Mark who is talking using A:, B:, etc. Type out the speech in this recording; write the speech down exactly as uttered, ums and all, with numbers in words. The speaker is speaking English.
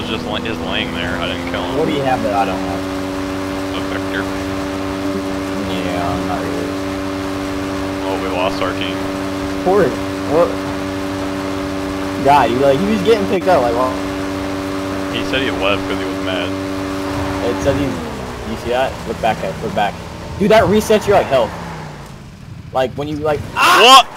A: was just like his laying there. I didn't kill him.
B: What do you have that I don't have?
A: A vector.
B: Yeah, I'm not really.
A: Oh, we lost our team.
B: Poor. What? God, he like he was getting picked up. Like, well.
A: He said he left because he was mad.
B: It said he's. You see that? Look back at. Look back. Dude, that resets your like health. Like when you like. Ah!
A: What?